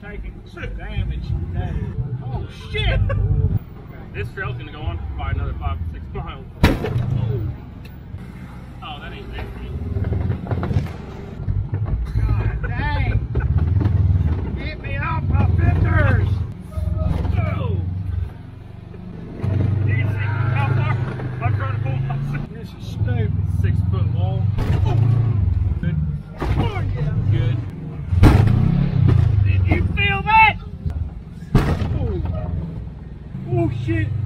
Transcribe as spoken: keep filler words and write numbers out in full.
taking some damage today. Oh shit! This trail's gonna go on for probably another five to six miles. Oh, oh that ain't nasty. God dang! Get me off my fenders! Oh! You can see how far I'm trying to pull myself. This is stupid. Six foot wall. Oh. Good. Oh yeah. Good. Did you feel that? Oh, oh shit!